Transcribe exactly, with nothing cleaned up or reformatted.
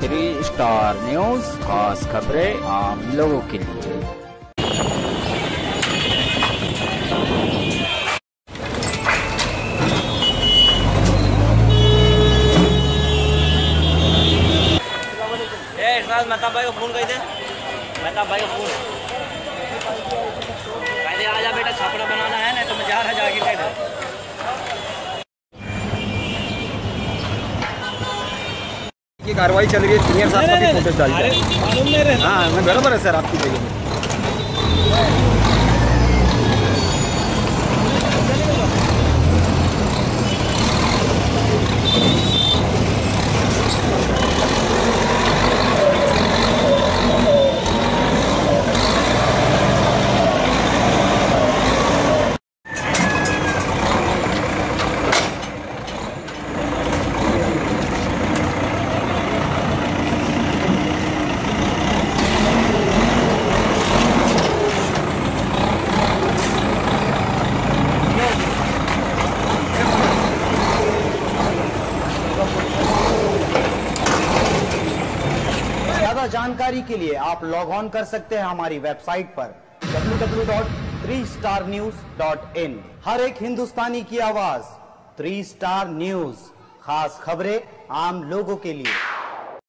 Three star news, खास खबरें आम लोगों के लिए। मेहताब भाई को फोन कर दे, मेहताब भाई को फोन कह दे, आजा बेटा छापड़ा बनाना है, नहीं तो मैं जा रहा जाके कह दे। ये कार्रवाई चल रही है, सीनियर साहब का भी फोटो डाल दिया। हाँ मैं बराबर है सर आपकी जगह में। ज्यादा जानकारी के लिए आप लॉग ऑन कर सकते हैं हमारी वेबसाइट पर W W W dot three star news dot in. हर एक हिंदुस्तानी की आवाज, थ्री स्टार न्यूज, खास खबरें आम लोगों के लिए।